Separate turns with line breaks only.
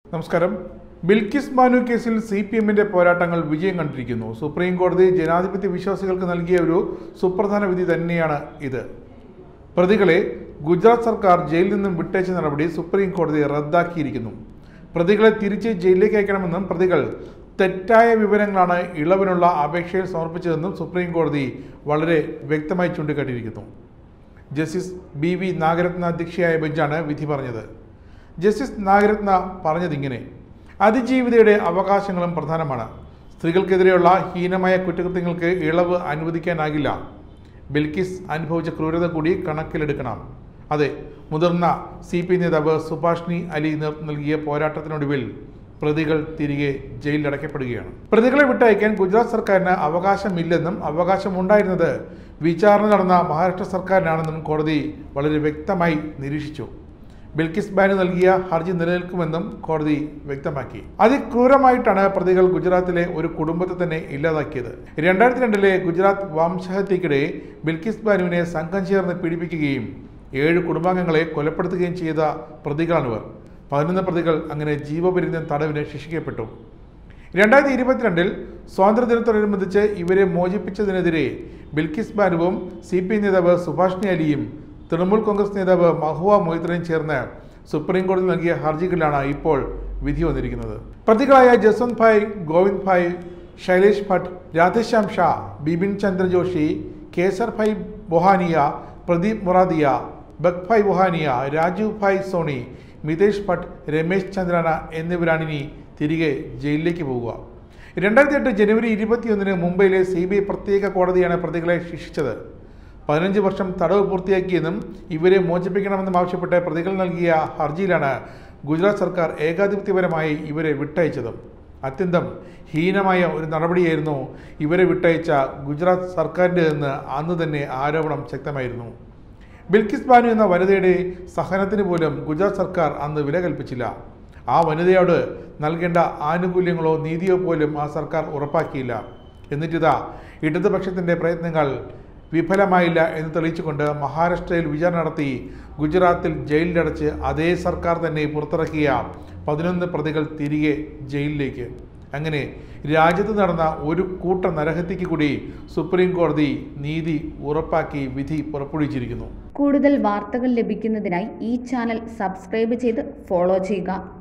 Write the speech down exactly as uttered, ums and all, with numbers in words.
നമസ്കാരം. ബിൽക്കിസ് ബാനു കേസിൽ C P എമ്മിന്റെ പോരാട്ടങ്ങൾ വിജയം കണ്ടിരിക്കുന്നു. സുപ്രീം കോടതി ജനാധിപത്യ വിശ്വാസികൾക്ക് നൽകിയ ഒരു സുപ്രധാന വിധി തന്നെയാണ് ഇത്. പ്രതികളെ ഗുജറാത്ത് സർക്കാർ ജയിലിൽ നിന്നും വിട്ടയച്ച നടപടി സുപ്രീം കോടതി റദ്ദാക്കിയിരിക്കുന്നു. പ്രതികളെ തിരിച്ച് ജയിലിലേക്ക് അയക്കണമെന്നും പ്രതികൾ തെറ്റായ വിവരങ്ങളാണ് ഇളവിനുള്ള അപേക്ഷയിൽ സമർപ്പിച്ചതെന്നും സുപ്രീം കോടതി വളരെ വ്യക്തമായി ചൂണ്ടിക്കാട്ടിയിരിക്കുന്നു. ജസ്റ്റിസ് ബി വി നാഗരത്ന അധ്യക്ഷയായ ബെഞ്ചാണ് വിധി പറഞ്ഞത്. ജസ്റ്റിസ് നാഗരത്ന പറഞ്ഞതിങ്ങനെ: അതിജീവിതയുടെ അവകാശങ്ങളും പ്രധാനമാണ്. സ്ത്രീകൾക്കെതിരെയുള്ള ഹീനമായ കുറ്റകൃത്യങ്ങൾക്ക് ഇളവ് അനുവദിക്കാനാകില്ല. ബിൽക്കിസ് അനുഭവിച്ച ക്രൂരത കൂടി കണക്കിലെടുക്കണം. അതെ, മുതിർന്ന സി പി നേതാവ് സുഭാഷ്ണി അലി നൽകിയ പോരാട്ടത്തിനൊടുവിൽ പ്രതികൾ തിരികെ ജയിലിലടയ്ക്കപ്പെടുകയാണ്. പ്രതികളെ വിട്ടയക്കാൻ ഗുജറാത്ത് സർക്കാരിന് അവകാശമില്ലെന്നും അവകാശമുണ്ടായിരുന്നത് വിചാരണ നടന്ന മഹാരാഷ്ട്ര സർക്കാരിനാണെന്നും കോടതി വളരെ വ്യക്തമായി നിരീക്ഷിച്ചു. ബിൽക്കിസ് ബാനു നൽകിയ ഹർജി നിലനിൽക്കുമെന്നും കോടതി വ്യക്തമാക്കി. അതിക്രൂരമായിട്ടാണ് പ്രതികൾ ഗുജറാത്തിലെ ഒരു കുടുംബത്തെ തന്നെ ഇല്ലാതാക്കിയത്. രണ്ടായിരത്തി രണ്ടിലെ ഗുജറാത്ത് വംശഹത്യക്കിടെ ബിൽക്കിസ് ബാനുവിനെ സംഘം ചേർന്ന് പീഡിപ്പിക്കുകയും ഏഴ് കുടുംബാംഗങ്ങളെ കൊലപ്പെടുത്തുകയും ചെയ്ത പ്രതികളാണിവർ. പതിനൊന്ന് പ്രതികൾ അങ്ങനെ ജീവപര്യന്തം തടവിന് ശിക്ഷിക്കപ്പെട്ടു. രണ്ടായിരത്തി ഇരുപത്തിരണ്ടിൽ സ്വാതന്ത്ര്യദിനത്തോടനുബന്ധിച്ച് ഇവരെ മോചിപ്പിച്ചതിനെതിരെ ബിൽക്കിസ് ബാനുവും സി പി നേതാവ് സുഭാഷ്ണി അലിയും തൃണമൂൽ കോൺഗ്രസ് നേതാവ് മഹുവ മൊയ്ത്രയും ചേർന്ന് സുപ്രീം കോടതി നൽകിയ ഹർജികളിലാണ് ഇപ്പോൾ വിധി വന്നിരിക്കുന്നത്. പ്രതികളായ ജസ്വന്ത് ഭായ്, ഗോവിന്ദ് ഭായ്, ശൈലേഷ് ഭട്ട്, രാധേശ്യാം ഷാ, ബിപിൻ ചന്ദ്ര ജോഷി, കേസർ ഭായ് ബൊഹാനിയ, പ്രദീപ് മൊറാദിയ, ബക് ഭായ് ബൊഹാനിയ, രാജീവ് ഭായ് സോണി, മിതേഷ് ഭട്ട്, രമേശ് ചന്ദ്രാന എന്നിവരാണ് ഇനി തിരികെ ജയിലിലേക്ക് പോകുക. രണ്ടായിരത്തി എട്ട് ജനുവരി ഇരുപത്തിയൊന്നിന് മുംബൈയിലെ സി ബി ഐ പ്രത്യേക കോടതിയാണ് പ്രതികളെ ശിക്ഷിച്ചത്. പതിനഞ്ച് വർഷം തടവ് പൂർത്തിയാക്കിയെന്നും ഇവരെ മോചിപ്പിക്കണമെന്നും ആവശ്യപ്പെട്ട് പ്രതികൾ നൽകിയ ഹർജിയിലാണ് ഗുജറാത്ത് സർക്കാർ ഏകാധിപത്യപരമായി ഇവരെ വിട്ടയച്ചതും. അത്യന്തം ഹീനമായ ഒരു നടപടിയായിരുന്നു ഇവരെ വിട്ടയച്ച ഗുജറാത്ത് സർക്കാരിൻ്റെതെന്ന് അന്ന് തന്നെ ആരോപണം ശക്തമായിരുന്നു. ബിൽക്കിസ് ബാനു എന്ന വനിതയുടെ സഹനത്തിന് പോലും ഗുജറാത്ത് സർക്കാർ അന്ന് വില കൽപ്പിച്ചില്ല. ആ വനിതയോട് നൽകേണ്ട ആനുകൂല്യങ്ങളോ നീതിയോ പോലും ആ സർക്കാർ ഉറപ്പാക്കിയില്ല. എന്നിട്ടിതാ ഇടതുപക്ഷത്തിൻ്റെ പ്രയത്നങ്ങൾ വിഫലമായില്ല എന്ന് തെളിയിച്ചുകൊണ്ട് മഹാരാഷ്ട്രയിൽ വിചാരണ നടത്തി ഗുജറാത്തിൽ ജയിലിലടച്ച് അതേ സർക്കാർ തന്നെ പുറത്തിറക്കിയ പതിനൊന്ന് പ്രതികൾ തിരികെ ജയിലിലേക്ക്. അങ്ങനെ രാജ്യത്ത് നടന്ന ഒരു കൂട്ട നരഹത്യക്ക് കൂടി സുപ്രീം കോടതി നീതി ഉറപ്പാക്കി വിധി പുറപ്പെടുവിച്ചിരിക്കുന്നു.
കൂടുതൽ വാർത്തകൾ ലഭിക്കുന്നതിനായി ഈ ചാനൽ സബ്സ്ക്രൈബ് ചെയ്ത് ഫോളോ ചെയ്യുക.